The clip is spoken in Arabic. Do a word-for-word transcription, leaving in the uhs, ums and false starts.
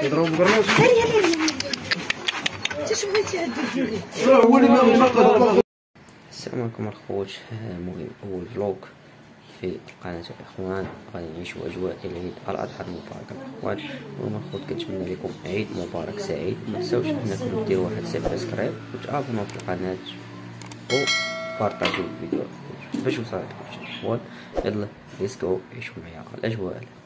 يضربوا بالقرنوط. السلام عليكم الخوت، المهم اول فلوق في قناة الاخوان. غادي نعيشوا اجواء العيد الاضحى المبارك الاخوان. المهم الخوت كنتمنى لكم عيد مبارك سعيد. ما تنساوش انكم ديروا واحد سبسكرايب وتابوناو في القناة وبارطاجيو الفيديو باش يوصلكم الاخوان. يلا ليتس جو عيشوا معايا الاجواء.